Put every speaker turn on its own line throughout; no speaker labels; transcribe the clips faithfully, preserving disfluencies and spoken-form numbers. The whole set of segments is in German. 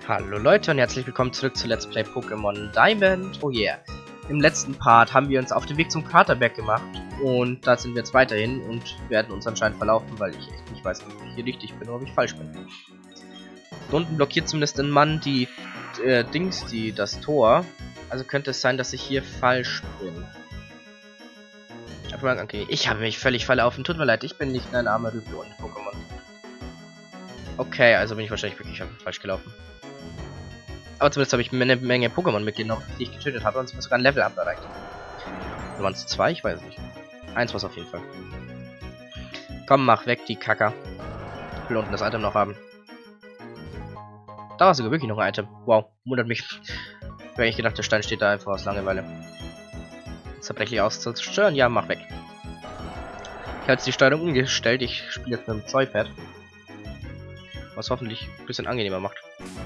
Hallo Leute und herzlich willkommen zurück zu Let's Play Pokémon Diamond. Oh yeah. Im letzten Part haben wir uns auf den Weg zum Kraterberg gemacht und da sind wir jetzt weiterhin und werden uns anscheinend verlaufen, weil ich echt nicht weiß, ob ich hier richtig bin oder ob ich falsch bin. Da unten blockiert zumindest ein Mann die äh, Dings, die das Tor. Also könnte es sein, dass ich hier falsch bin. Okay, ich habe mich völlig verlaufen. Tut mir leid, ich bin nicht ein armer Rüpel und Pokémon. Okay, also bin ich wahrscheinlich wirklich falsch gelaufen. Aber zumindest habe ich eine Menge Pokémon mitgenommen, die ich getötet habe und sogar ein Level-Up erreicht. Oder waren es zwei? Ich weiß es nicht. Eins war es auf jeden Fall. Komm, mach weg, die Kacker. Ich will unten das Item noch haben. Da war sogar wirklich noch ein Item. Wow, wundert mich. Ich habe eigentlich gedacht, der Stein steht da einfach aus Langeweile. Zerbrechlich auszuzerstören? Ja, mach weg. Ich habe jetzt die Steuerung umgestellt. Ich spiele jetzt mit dem Joypad. Was hoffentlich ein bisschen angenehmer macht.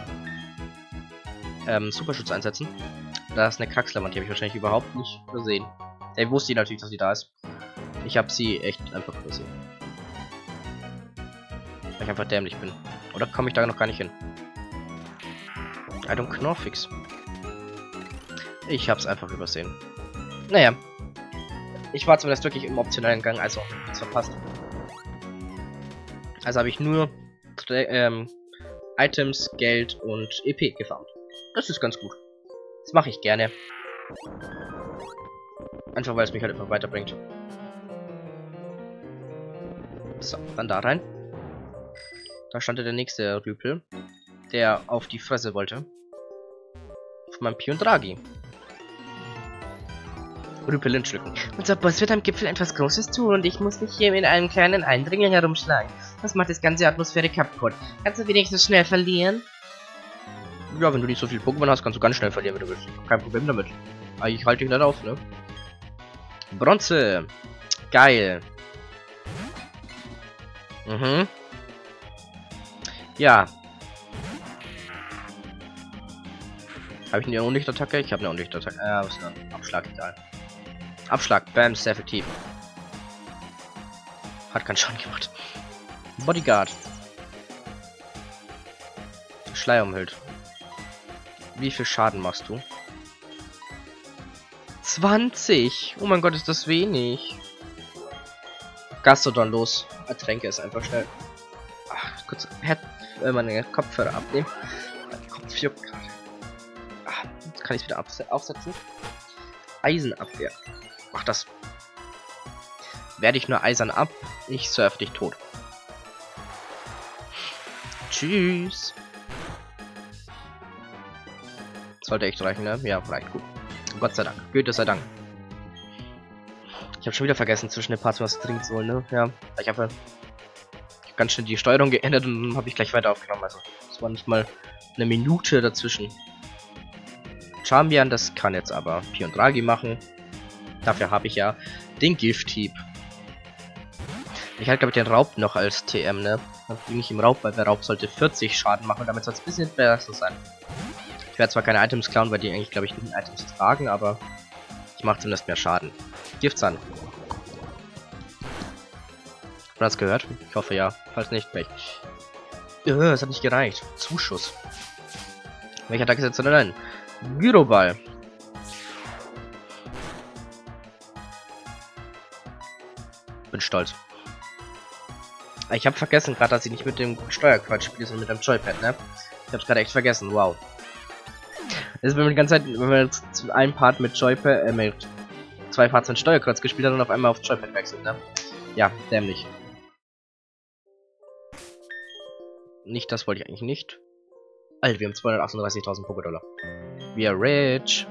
Ähm, Superschutz einsetzen. Da ist eine Kraxlerwand, die habe ich wahrscheinlich überhaupt nicht gesehen. Der wusste natürlich, dass sie da ist. Ich habe sie echt einfach gesehen. Weil ich einfach dämlich bin. Oder komme ich da noch gar nicht hin? I don't Knorfix. Ich hab's einfach übersehen. Naja. Ich war zumindest wirklich im optionalen Gang, also nichts verpasst. Also habe ich nur ähm, Items, Geld und E P gefarmt. Das ist ganz gut. Das mache ich gerne. Einfach weil es mich halt einfach weiterbringt. So, dann da rein. Da stand der nächste Rüpel, der auf die Fresse wollte. Von meinem Piondragi. Rüpel entschlücken. Unser Boss wird am Gipfel etwas Großes tun und ich muss mich hier mit einem kleinen Eindringling herumschlagen. Das macht das ganze Atmosphäre kaputt. Kannst du wenigstens schnell verlieren? Ja, wenn du nicht so viel Pokémon hast, kannst du ganz schnell verlieren, wenn du willst. Kein Problem damit. Aber ich halte dich nicht auf, ne? Bronze. Geil. Mhm. Ja. Habe ich eine Unlichtattacke? Ich habe eine Unlichtattacke. Ja, was ist denn? Abschlag, egal. Abschlag, bam, sehr effektiv. Hat keinen Schaden gemacht. Bodyguard. Schleier umhüllt. Wie viel Schaden machst du? zwanzig! Oh mein Gott, ist das wenig. Gastrodon, los. Ertränke es einfach schnell. Ach, kurz Head, äh, meine Kopfhörer abnehmen. Mein Kopf juckt gerade. Ah, jetzt kann ich es wieder aufsetzen. Eisenabwehr. Mach das. Werde ich nur eisern ab, ich surf dich tot. Tschüss. Sollte echt reichen, ne? Ja, reicht gut. Gott sei Dank. Goethe sei Dank. Ich habe schon wieder vergessen, zwischen den Parts was trinken soll, ne? Ja, ich habe hab ganz schnell die Steuerung geändert und dann habe ich gleich weiter aufgenommen. Also, es war nicht mal eine Minute dazwischen. Charmian, das kann jetzt aber Piondragi machen. Dafür habe ich ja den Gifthieb. Ich halte, glaube ich, den Raub noch als T M, ne? Dann bin ich im Raub, weil der Raub sollte vierzig Schaden machen und damit soll es ein bisschen besser sein. Ich werde zwar keine Items klauen, weil die eigentlich, glaube ich, nicht Items tragen, aber ich mache zumindest mehr Schaden. Giftzahn. Hat man das gehört? Ich hoffe ja. Falls nicht, weg. Ja, es hat nicht gereicht. Zuschuss. Welcher Tag ist jetzt denn ein? Gyroball. Bin stolz. Ich habe vergessen gerade, dass ich nicht mit dem Steuerquatsch spiele, sondern mit dem Joypad, ne? Ich hab's gerade echt vergessen. Wow. Das ist, wenn man die ganze Zeit, wenn man jetzt zu einem Part mit Joypad, äh, mit zwei Parts mit Steuerkreuz gespielt hat und auf einmal auf Joypad wechselt, ne? Ja, dämlich. Nicht, das wollte ich eigentlich nicht. Alter, wir haben zweihundertachtunddreißigtausend Pokédollar. Wir are rich.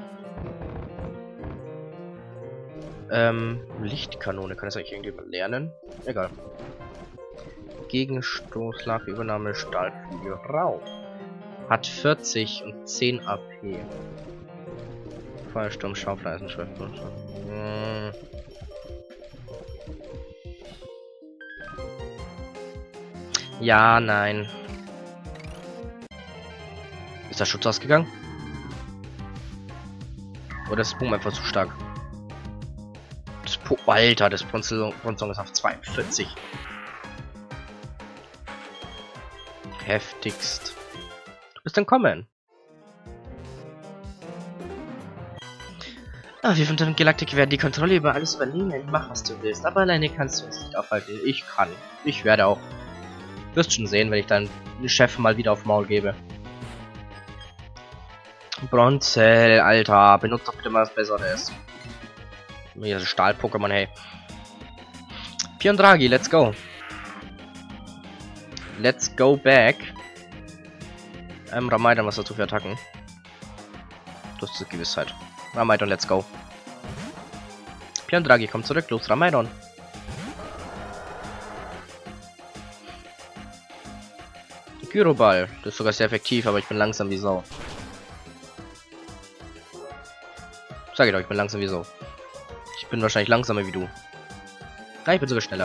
Ähm, Lichtkanone, kann das eigentlich irgendjemand lernen? Egal. Gegenstoß, Lage, Übernahme, Stahlflügel, Raub. Hat vierzig und zehn A P. Feuersturm, Schaufleisen, Schwertpunkt. Hm. Ja, nein. Ist der Schutz ausgegangen? Oder ist das Boom einfach zu stark? Das po Alter, das Bronzong ist auf zweiundvierzig. Heftigst. Bis dann kommen. Ah, wir von der Galaktik werden die Kontrolle über alles übernehmen. Mach, was du willst. Aber alleine kannst du uns nicht aufhalten. Ich kann. Ich werde auch. Wirst schon sehen, wenn ich deinen Chef mal wieder auf Maul gebe. Bronzel, Alter. Benutzt doch bitte mal was Besseres. Hier ist Stahl-Pokémon, hey. Piondragi, let's go. Let's go back. Ähm, Ramaidon, was hast du für Attacken? Du hast Gewissheit. Ramaidon, let's go. Piondragi, komm zurück, los, Ramaidon. Gyroball, das ist sogar sehr effektiv, aber ich bin langsam wie Sau. Sag ich doch, ich bin langsam wie Sau. Ich bin wahrscheinlich langsamer wie du. Nein, ich bin sogar schneller.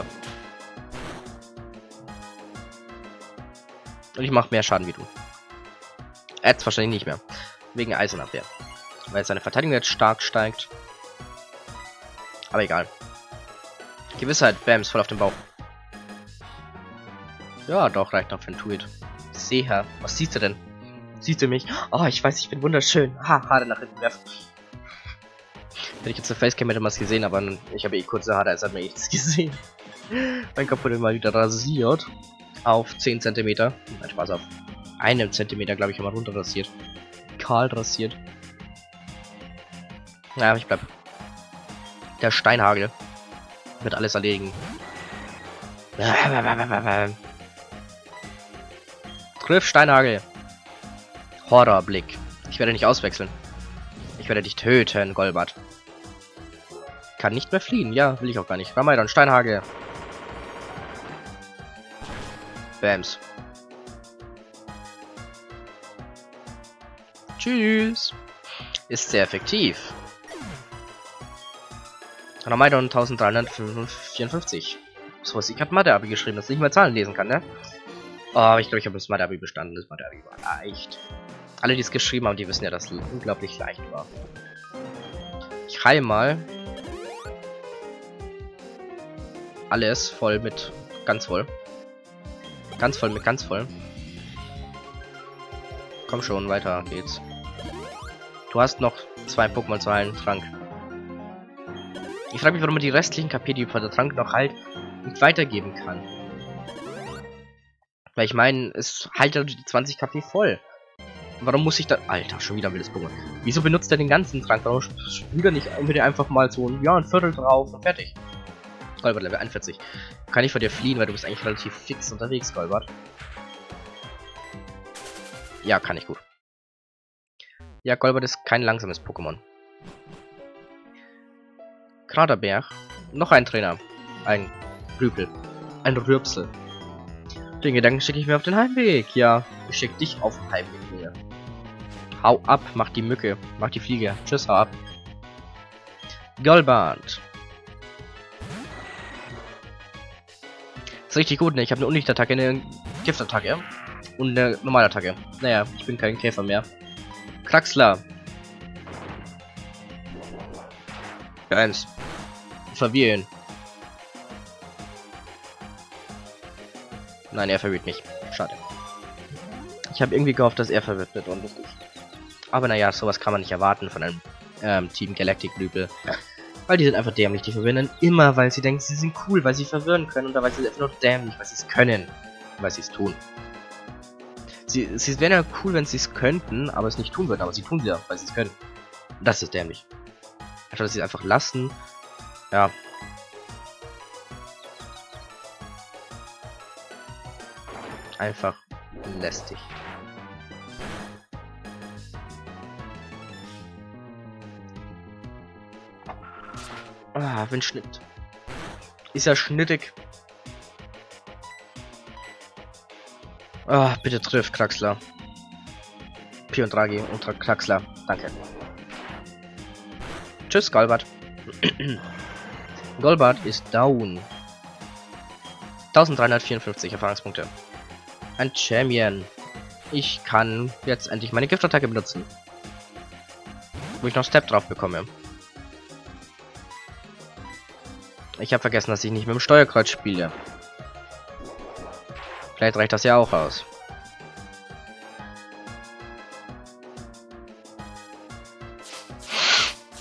Und ich mache mehr Schaden wie du. Jetzt wahrscheinlich nicht mehr. Wegen Eisenabwehr. Weil seine Verteidigung jetzt stark steigt. Aber egal. Gewissheit, Bams, voll auf den Bauch. Ja, doch, reicht noch für ein Tweet. Seher, was siehst du denn? Siehst du mich? Oh, ich weiß, ich bin wunderschön. Ha, Haare nach hinten werfen. Hätte ich jetzt eine Facecam hätte man es gesehen, aber ich habe eh kurze Haare, als hat man eh nichts gesehen. Mein Kopf wurde mal wieder rasiert. Auf zehn Zentimeter. Nein, Spaß, auf einem Zentimeter, glaube ich, immer runter rasiert. Kahl rasiert. Ja, ich bleib. Der Steinhagel wird alles erledigen. Griff Steinhagel. Horrorblick. Ich werde nicht auswechseln. Ich werde dich töten, Golbat. Kann nicht mehr fliehen. Ja, will ich auch gar nicht. Ramaidon, Steinhagel. Bams. Tschüss. Ist sehr effektiv. Ramaidon eintausenddreihundertvierundfünfzig. So was ich habe Mathe-Abi geschrieben, dass ich nicht mehr Zahlen lesen kann, ne? Oh, ich glaube, ich habe das Mathe-Abi bestanden. Das Mathe-Abi war leicht. Alle, die es geschrieben haben, die wissen ja, dass es unglaublich leicht war. Ich heile mal alles voll mit ganz voll. Ganz voll mit ganz voll. Komm schon, weiter geht's. Du hast noch zwei Pokémon zu heilen, Trank. Ich frage mich, warum man die restlichen K P, die der Trank noch halt, nicht weitergeben kann. Weil ich meine, es halt ja die zwanzig K P voll. Warum muss ich da... Alter, schon wieder ein wildes Pokémon. Wieso benutzt er den ganzen Trank? Warum spült er nicht einfach mal so ein, ja, ein Viertel drauf und fertig? Golbat, Level einundvierzig. Kann ich vor dir fliehen, weil du bist eigentlich relativ fix unterwegs, Golbat. Ja, kann ich gut. Ja, Golbat ist kein langsames Pokémon. Kraterberg. Noch ein Trainer. Ein Rüpel. Ein Rüpsel. Den Gedanken schicke ich mir auf den Heimweg. Ja, ich schicke dich auf den Heimweg, Junge. Hau ab, mach die Mücke. Mach die Fliege. Tschüss, hau ab. Golbat. Ist richtig gut, ne? Ich habe eine Unlichtattacke, eine Giftattacke und eine Normalattacke. Naja, ich bin kein Käfer mehr. Kraxler. Eins. Verwirren. Nein, er verwirrt mich. Schade. Ich habe irgendwie gehofft, dass er verwirrt wird und lustig. Aber naja, sowas kann man nicht erwarten von einem ähm, Team Galactic-Lübel. Weil die sind einfach dämlich. Die verwirren dann immer, weil sie denken, sie sind cool, weil sie verwirren können. Oder weil sie einfach nur dämlich, weil sie es können. Weil sie es tun. Sie, sie wären ja cool, wenn sie es könnten, aber es nicht tun würden. Aber sie tun es ja, weil sie es können. Und das ist dämlich. Anstatt dass sie es einfach lassen. Ja. Einfach lästig. Ah, Windschnitt. Ist ja schnittig. Ah, bitte triff, Kraxler. Piondragi unter Kraxler. Danke. Tschüss, Golbat. Golbat ist down. eintausenddreihundertvierundfünfzig Erfahrungspunkte. Ein Champion. Ich kann jetzt endlich meine Giftattacke benutzen. Wo ich noch Step drauf bekomme. Ich habe vergessen, dass ich nicht mit dem Steuerkreuz spiele. Vielleicht reicht das ja auch aus.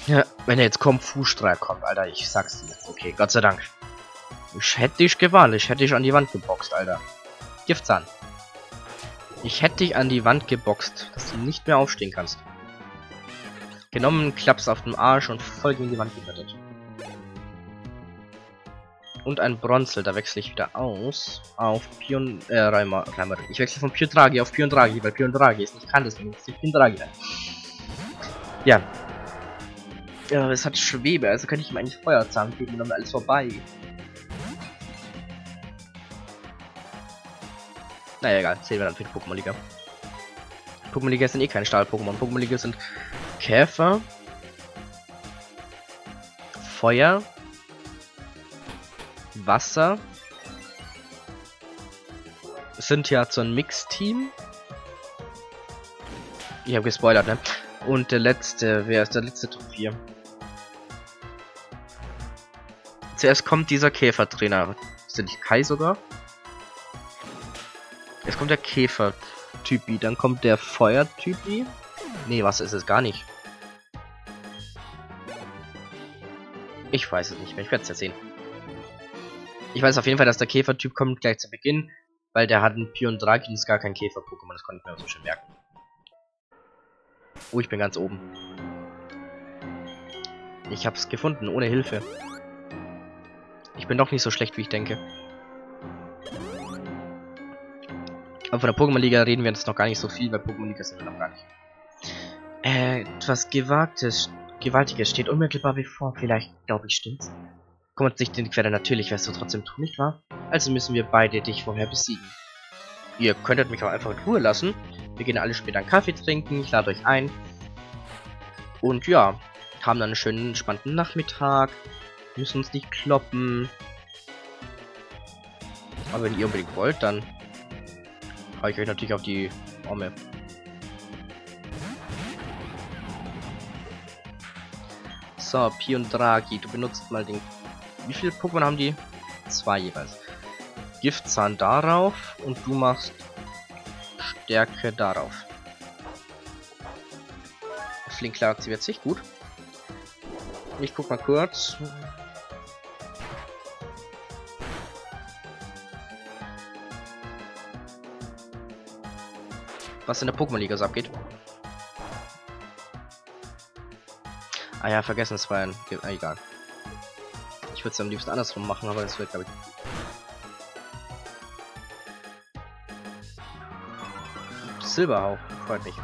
Ja, wenn jetzt kommt Fußstrahl kommt, Alter, ich sag's dir. Okay, Gott sei Dank. Ich hätte dich gewarnt, ich hätte dich an die Wand geboxt, Alter. Giftzahn. Ich hätte dich an die Wand geboxt, dass du nicht mehr aufstehen kannst. Genommen, Klaps auf dem Arsch und voll gegen die Wand gebrettet. Und ein Bronzel, da wechsle ich wieder aus auf Pion, äh, Reimer, Reimer. Ich wechsle von Piondragi auf Piondragi, weil Piondragi ist nicht kann, deswegen ist nicht Piondragi rein. Ja. Ja, es hat Schwebe, also kann ich ihm eigentlich Feuerzahn geben und dann alles vorbei. Naja, egal, sehen wir dann für die Pokémon-Liga. Pokémon-Liga sind eh keine Stahl-Pokémon. Pokémon-Liga sind Käfer, Feuer, Wasser. Es sind ja so ein Mix-Team. Ich habe gespoilert, ne? Und der letzte, wer ist der letzte Top vier? Zuerst kommt dieser Käfertrainer. Ist der nicht Kai sogar? Jetzt kommt der Käfer-Typi, dann kommt der Feuer-Typi. Nee, was ist es gar nicht? Ich weiß es nicht mehr, ich werde es ja sehen. Ich weiß auf jeden Fall, dass der Käfer-Typ kommt gleich zu Beginn, weil der hat einen Piondragi, ist gar kein Käfer-Pokémon, das konnte ich mir auch so schön merken. Oh, ich bin ganz oben. Ich hab's gefunden, ohne Hilfe. Ich bin doch nicht so schlecht, wie ich denke. Aber von der Pokémon-Liga reden wir jetzt noch gar nicht so viel, weil Pokémon-Liga sind wir noch gar nicht. Äh, etwas Gewagtes, Gewaltiges steht unmittelbar bevor. Vielleicht, glaube ich, stimmt's. Kümmert sich den Quelle, natürlich wirst du trotzdem tun, nicht wahr? Also müssen wir beide dich vorher besiegen. Ihr könntet mich auch einfach in Ruhe lassen. Wir gehen alle später einen Kaffee trinken, ich lade euch ein. Und ja, haben dann einen schönen, entspannten Nachmittag. Müssen uns nicht kloppen. Aber wenn ihr unbedingt wollt, dann hau ich euch natürlich auf die Arme. So, Piondragi, du benutzt mal den... Wie viele Pokémon haben die? Zwei jeweils. Giftzahn darauf und du machst Stärke darauf. Flink klar aktiviert sich, gut. Ich guck mal kurz. Was in der Pokémon-Liga so abgeht. Ah ja, vergessen, es war ein... Ah, egal. Ich würde es am liebsten andersrum machen, aber das wird, glaube ich... Silberhauch, freut mich.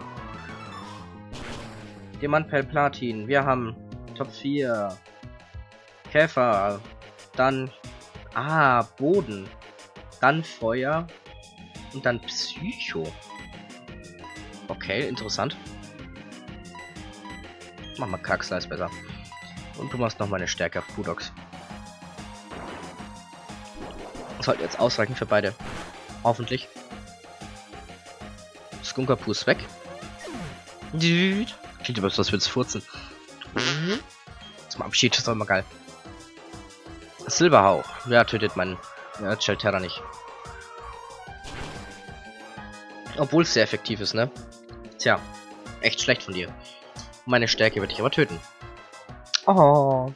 Diamantperl Platin, wir haben Top vier. Käfer, dann... Ah, Boden. Dann Feuer. Und dann Psycho. Okay, interessant. Mach mal Kraxler, ist besser. Und du machst noch mal eine Stärke auf Pudox. Das sollte jetzt ausreichen für beide. Hoffentlich. Skunkapu ist weg. Klingt aber so, als würde es furzen. Zum Abschied, das ist auch immer geil. Silberhauch. Ja, tötet mein ja, Chelterra nicht. Obwohl es sehr effektiv ist, ne? Tja, echt schlecht von dir. Meine Stärke wird dich aber töten. Oh.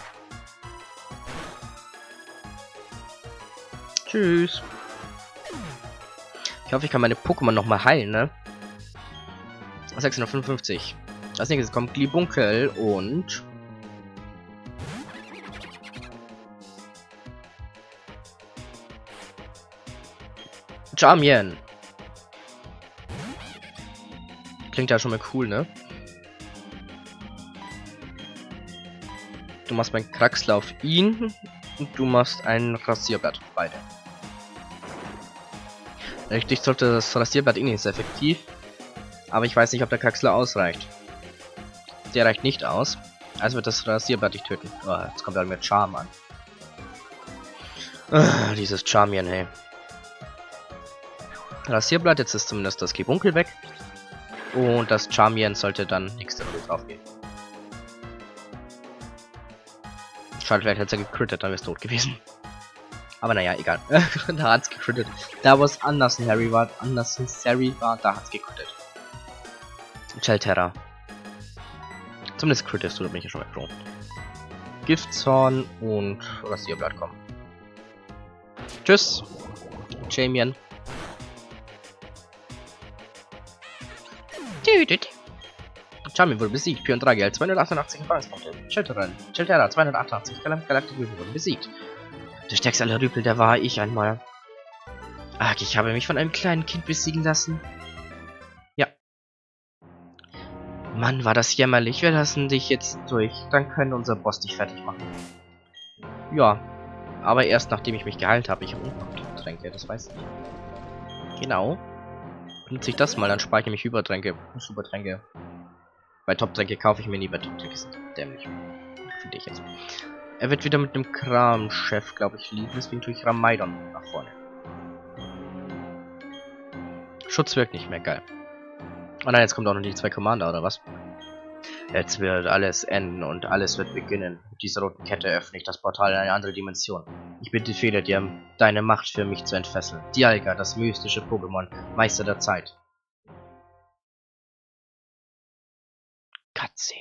Tschüss. Ich hoffe, ich kann meine Pokémon noch mal heilen, ne? sechshundertfünfundfünfzig. Als nächstes kommt Glibunkel und... Charmian. Klingt ja schon mal cool, ne? Du machst meinen Kraxler auf ihn und du machst ein Rasierblatt. Beide. Richtig sollte das Rasierblatt eh nicht sehr effektiv. Aber ich weiß nicht, ob der Kraxler ausreicht. Der reicht nicht aus. Also wird das Rasierblatt dich töten. Oh, jetzt kommt er mit Charm an. Ah, dieses Charmian, hey. Rasierblatt, jetzt ist zumindest das Kibunkel weg. Und das Charmian sollte dann nächste Runde drauf gehen. Schade, vielleicht hätte er gecrittet, dann wäre es tot gewesen. Aber naja, egal. Da hat's gecrittet. Da wo es anders in Harry war, anders in Harry war, da hat's gecrittet. Chelterra. Zumindest Critters, da bin ich ja schon mal froh. Giftzorn und Rasierblatt kommen. Tschüss, Jamien. Charmin wurde besiegt. Pion Dragel zweihundertachtundachtzig Erfahrungspunkte. Chilteran. Chiltera zweihundertachtundachtzig. Galam Galaktik wurde besiegt. Der stärkste aller Rüpel, der war ich einmal. Ach, ich habe mich von einem kleinen Kind besiegen lassen. Ja. Mann, war das jämmerlich. Wir lassen dich jetzt durch. Dann können unser Boss dich fertig machen. Ja. Aber erst nachdem ich mich geheilt habe. Ich habe Tränke, das weiß ich. Genau. Benutze ich das mal, dann spare ich nämlich Übertränke. Supertränke. Bei Top-Tränke kaufe ich mir nie, bei Top-Tränke ist dämlich. Finde ich jetzt. Er wird wieder mit dem Kram-Chef, glaube ich, liegen. Deswegen tue ich Ramaidon nach vorne. Schutz wirkt nicht mehr, geil. Oh nein, jetzt kommt auch noch die zwei Commander, oder was? Jetzt wird alles enden und alles wird beginnen. Mit dieser roten Kette öffne ich das Portal in eine andere Dimension. Ich befehle dir, deine Macht für mich zu entfesseln. Dialga, das mystische Pokémon, Meister der Zeit. Katze.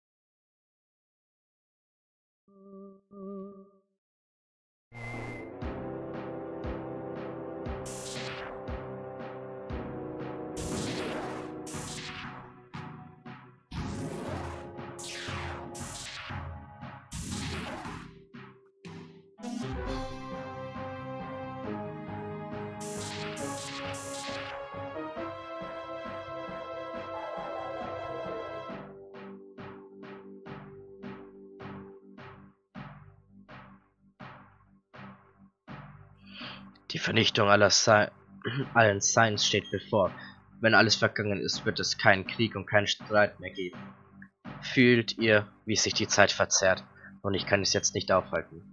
Die Vernichtung aller Sci allen Science steht bevor. Wenn alles vergangen ist, wird es keinen Krieg und keinen Streit mehr geben. Fühlt ihr, wie sich die Zeit verzerrt? Und ich kann es jetzt nicht aufhalten.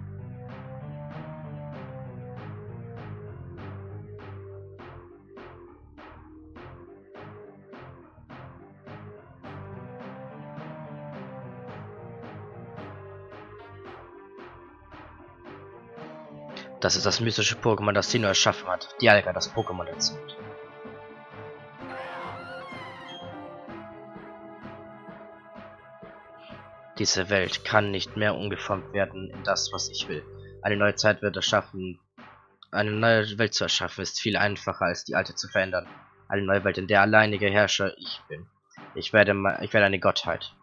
Das ist das mystische Pokémon, das Sinnoh erschaffen hat. Dialga, das Pokémon der Zeit. Diese Welt kann nicht mehr umgeformt werden in das, was ich will. Eine neue Zeit wird erschaffen. Eine neue Welt zu erschaffen ist viel einfacher, als die alte zu verändern. Eine neue Welt, in der alleinige Herrscher ich bin. Ich werde, ich werde eine Gottheit.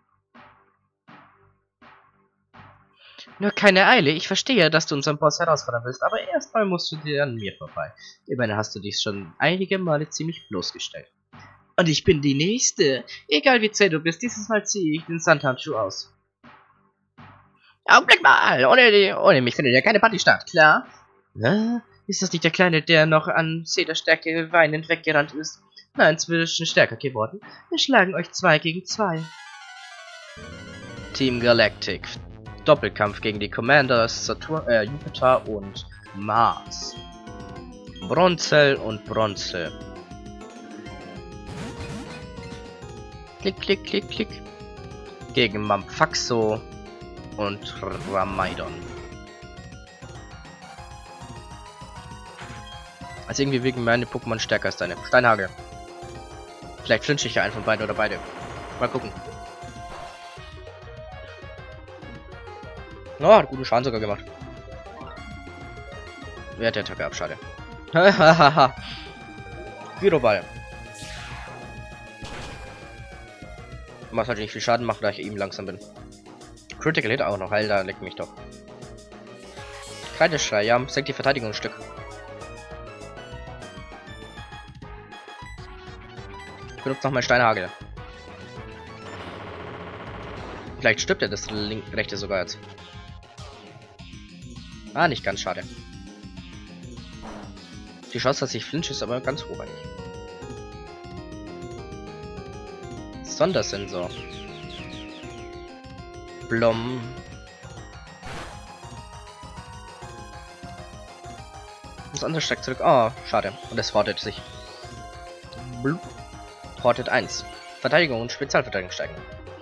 Nur keine Eile, ich verstehe, dass du unseren Boss herausfordern willst, aber erstmal musst du dir an mir vorbei. Immerhin hast du dich schon einige Male ziemlich bloßgestellt. Und ich bin die Nächste. Egal wie zäh du bist, dieses Mal ziehe ich den Sandhandschuh aus. Augenblick mal! Ohne, die, ohne mich findet ja keine Party statt, klar? Na, ist das nicht der Kleine, der noch an Zederstärke weinend weggerannt ist? Nein, inzwischen stärker geworden. Wir schlagen euch zwei gegen zwei. Team Galactic. Doppelkampf gegen die Commanders Saturn, äh, Jupiter und Mars. Bronzel und Bronze. Klick, klick, klick, klick. Gegen Mamphaxo und Ramaidon. Also irgendwie wirken meine Pokémon stärker als deine. Steinhagel. Vielleicht flinche ich ja einen von beiden oder beide. Mal gucken. Oh, hat guten Schaden sogar gemacht. Wer hat der Attacke ab? Schade. Hahaha. Gyroball. Macht halt nicht viel Schaden, macht, da ich eben langsam bin. Critical Hit auch noch, Alter, leck mich doch. Kreideschrei, ja, senkt die Verteidigung ein Stück. Ich benutze noch mal Steinhagel. Vielleicht stirbt er das link rechte sogar jetzt. Ah, nicht ganz, schade. Die Chance, dass ich flinche, ist aber ganz hoch eigentlich. Sondersensor. Blom. Das andere steckt zurück. Oh, schade. Und es portet sich. Blub. Portet eins. Verteidigung und Spezialverteidigung steigen.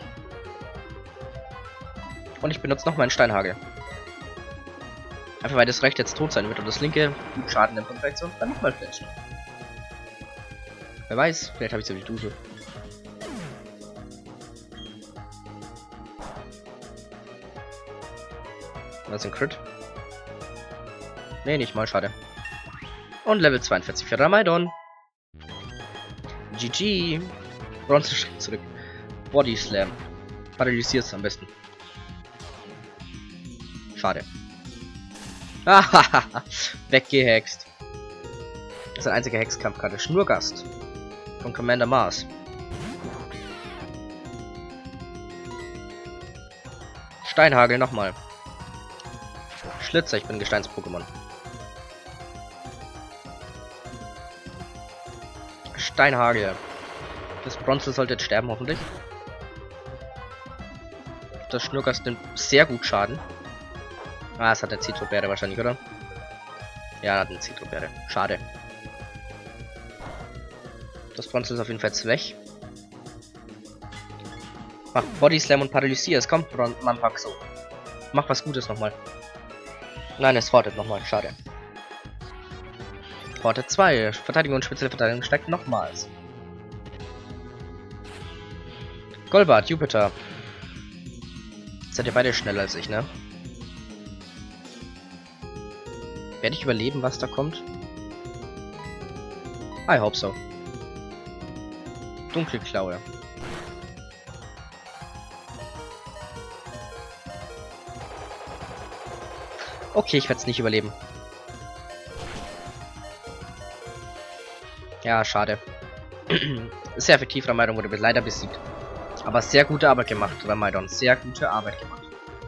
Und ich benutze noch meinen Steinhagel. Einfach weil das rechte jetzt tot sein wird und das linke gut Schaden nimmt und vielleicht so dann nochmal flasht. Wer weiß, vielleicht habe ich so wie du so. Das ist ein Crit. Nee, nicht mal, schade. Und Level zweiundvierzig für Ramaidon. G G. Bronze schlägt zurück. Body Slam. Paralysiert es am besten. Schade. Hahaha. Weggehext. Das ist ein einziger Hexkampf gerade. Schnurgast. Von Commander Mars. Steinhagel nochmal. Schlitzer, ich bin Gesteins-Pokémon. Steinhagel. Das Bronze sollte jetzt sterben, hoffentlich. Das Schnurgast nimmt sehr gut Schaden. Ah, es hat eine Zitrobeere wahrscheinlich, oder? Ja, hat eine Zitrobeere. Schade. Das Bronze ist auf jeden Fall jetzt weg. Mach Body Slam und Paralysier. Es kommt, Manpaxo. Mach was Gutes nochmal. Nein, es hortet nochmal. Schade. Hortet zwei. Verteidigung und spezielle Verteidigung steigt nochmals. Golbart, Jupiter. Seid ihr beide schneller als ich, ne? Werde ich überleben, was da kommt? I hope so. Dunkle Klaue. Okay, ich werde es nicht überleben. Ja, schade. Sehr effektiv, Ramaidon wurde leider besiegt. Aber sehr gute Arbeit gemacht, Ramaidon. Sehr gute Arbeit gemacht.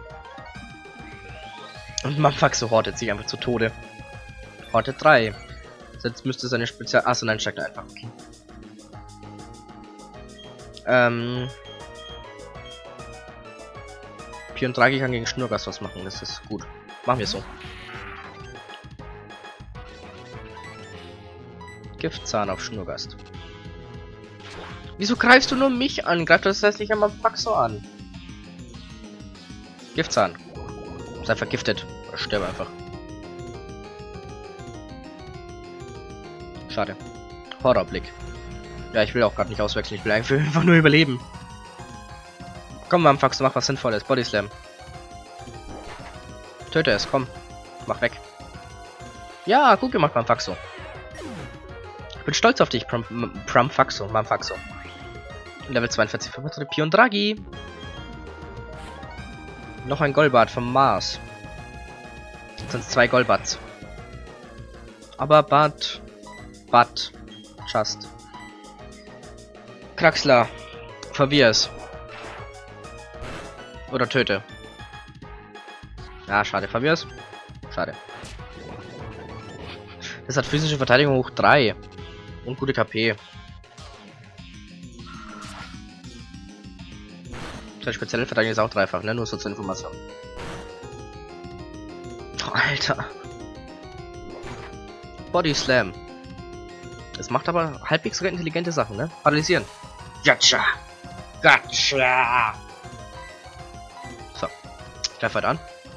Und Manpaxo hortet sich einfach zu Tode. Hortet drei. Jetzt müsste seine Spezial... Achso, nein, steigt er einfach. Okay. Ähm... Pion Draghi kann gegen Schnurgast was machen, das ist gut. Machen wir so. Giftzahn auf Schnurgast. Wieso greifst du nur mich an? Greif das heißt nicht einmal Manpaxo an. Giftzahn. Sei vergiftet. Oder sterbe einfach. Schade. Horrorblick. Ja, ich will auch gerade nicht auswechseln. Ich will einfach nur überleben. Komm, Manpaxo, mach was Sinnvolles. Body Slam. Töte es, komm. Mach weg. Ja, gut gemacht, Manpaxo. Ich bin stolz auf dich, Manpaxo. Manpaxo. Level zweiundvierzig für Pion Draghi. Noch ein Golbart vom Mars. Jetzt sind es zwei Golbarts. Aber Bad. Bad. Just. Kraxler. Verwirr es. Oder töte. Ah, schade. Verwirr es. Schade. Das hat physische Verteidigung hoch drei. Und gute K P. Seine spezielle Verteidigung ist auch dreifach, ne? Nur so zur Information. Oh, Alter. Body Slam. Das macht aber halbwegs intelligente Sachen, ne? Paralysieren. Gotcha. Gotcha. So. Greif weiter an.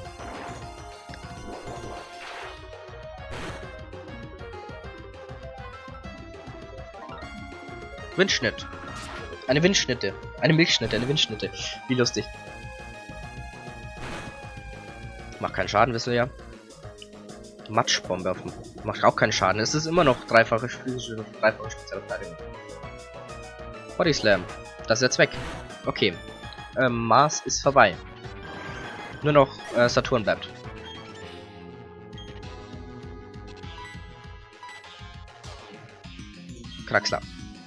Windschnitt. Eine Windschnitte. Eine Milchschnitte, eine Windschnitte. Wie lustig. Macht keinen Schaden, wissen wir ja. Matschbombe auf dem. Macht auch keinen Schaden. Es ist immer noch dreifache physische, dreifache spezielle Verteidigung. Body Slam. Das ist jetzt weg. Okay. Ähm, Mars ist vorbei. Nur noch äh, Saturn bleibt. Kraxler.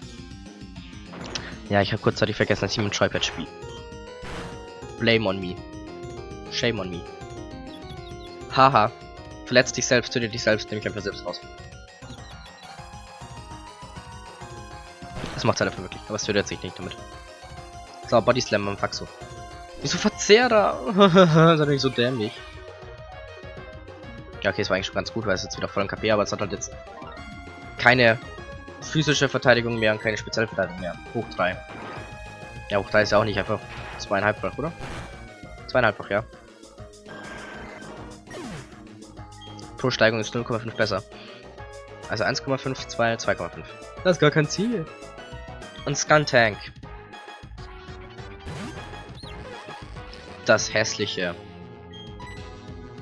Ja, ich habe kurzzeitig vergessen, dass ich mit Troypad spiele. Blame on me. Shame on me. Haha. Verletz dich selbst, töte dich selbst, nehme ich einfach selbst raus. Das macht halt einfach wirklich, aber es tötet sich nicht damit. So, Body Slam am Faxo. Wieso Verzehrer? Das ist nicht so dämlich. Ja, okay, es war eigentlich schon ganz gut, weil es jetzt wieder voll im K P, aber es hat halt jetzt keine physische Verteidigung mehr und keine spezielle Verteidigung mehr. Hoch drei. Ja, hoch drei ist ja auch nicht einfach zweieinhalbfach, oder? Zweieinhalbfach, ja. Pro Steigung ist null Komma fünf besser. Also eins Komma fünf, zwei, zwei Komma fünf. Das ist gar kein Ziel. Und Skuntank. Das hässliche.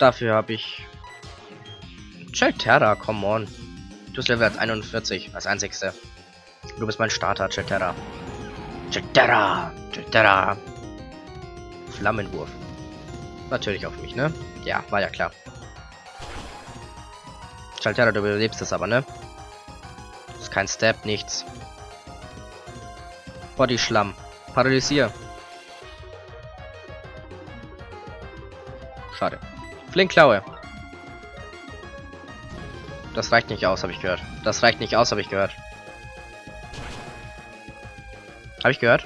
Dafür habe ich... Chelterra, come on. Du bist Level einundvierzig, als einzigste. Du bist mein Starter, Chelterra. Chelterra, Chelterra. Flammenwurf. Natürlich auf mich, ne? Ja, war ja klar. Chelterra, du überlebst das aber, ne? Das ist kein Step, nichts. Body Schlamm. Paralysier. Schade. Flinkklaue. Das reicht nicht aus, habe ich gehört. Das reicht nicht aus, habe ich gehört. Habe ich gehört?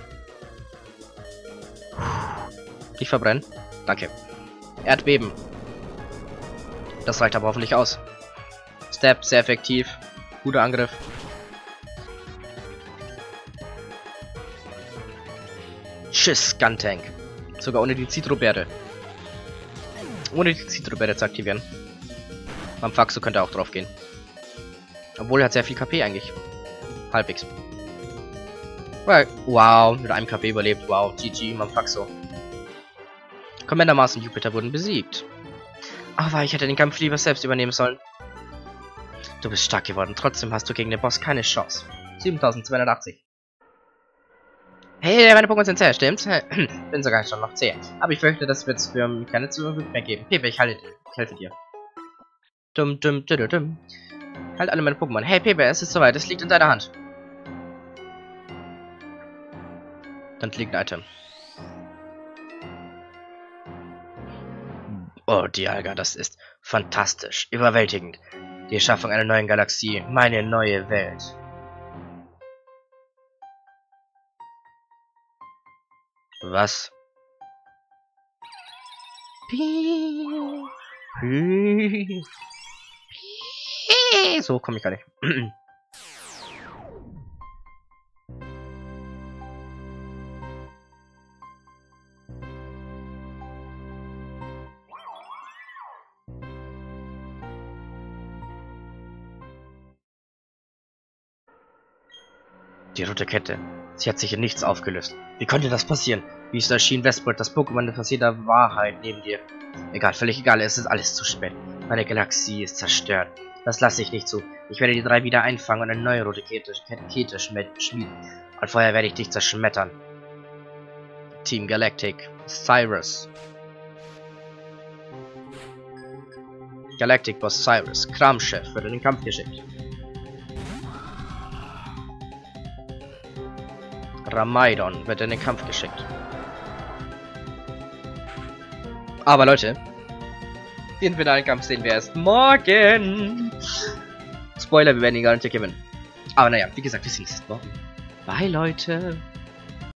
Nicht verbrennen. Danke. Erdbeben. Das reicht aber hoffentlich aus. Step, sehr effektiv. Guter Angriff. Tschüss, Guntank. Sogar ohne die Zitrobeere. Ohne die Zitrobeere zu aktivieren. Mamfaxo könnte auch drauf gehen. Obwohl er hat sehr viel K P eigentlich. Halbwegs. Wow, mit einem K P überlebt. Wow, G G, Mamfaxo. Commander Mars und Jupiter wurden besiegt. Aber ich hätte den Kampf lieber selbst übernehmen sollen. Du bist stark geworden, trotzdem hast du gegen den Boss keine Chance. siebentausendzweihundertachtzig. Hey, meine Pokémon sind zäh, stimmt's? Bin sogar schon noch zäh. Aber ich fürchte, das wird's für mich keine Zukunft mehr geben. Pepe, ich halte dir. Ich helfe dir. Dum, dum, dum, dum. Halt alle meine Pokémon. Hey, Pepe, es ist soweit. Es liegt in deiner Hand. Dann liegt ein Item. Oh, Dialga, das ist fantastisch. Überwältigend. Die Erschaffung einer neuen Galaxie. Meine neue Welt. Was? So komme ich gar nicht. Die rote Kette. Sie hat sich in nichts aufgelöst. Wie konnte das passieren? Wie ist erschien Westworld, das Pokémon passiert der Wahrheit neben dir? Egal, völlig egal, es ist alles zu spät. Meine Galaxie ist zerstört. Das lasse ich nicht zu. Ich werde die drei wieder einfangen und eine neue rote Kette, Kette schmieden. Und vorher werde ich dich zerschmettern. Team Galactic. Cyrus. Galactic Boss Cyrus. Kramchef wird in den Kampf geschickt. Ramaidon wird in den Kampf geschickt. Aber Leute, den finalen Kampf sehen wir erst morgen. Spoiler, wir werden ihn gar nicht gewinnen. Aber naja, wie gesagt, wir sehen uns morgen. Bye, Leute.